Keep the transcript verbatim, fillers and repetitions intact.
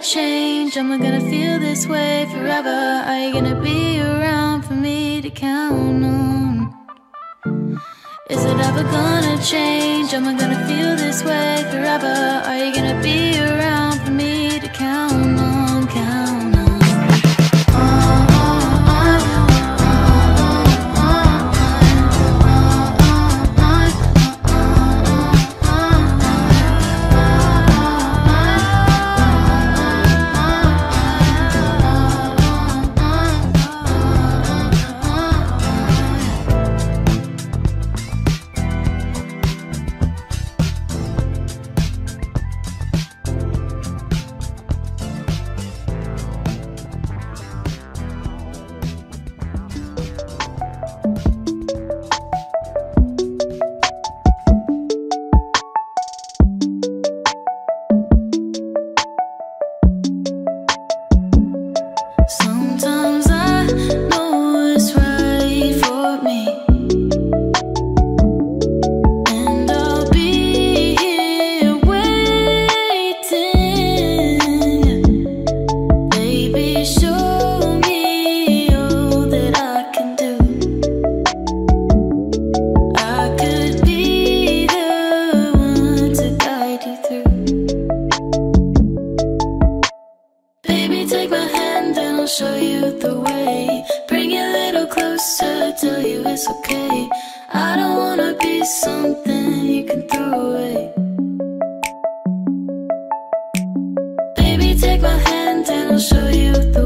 change? Am I gonna feel this way forever? Are you gonna be around for me to count on? Is it ever gonna change? Am I gonna feel this way forever? Are you gonna be around for me to count on, count on? Sometimes I know it's right for me, and I'll be here waiting. Baby, show me all that I can do. I could be the one to guide you through. Baby, take my hand and I'll show you the way. Bring it a little closer, tell you it's okay. I don't wanna be something you can throw away. Baby, take my hand and I'll show you the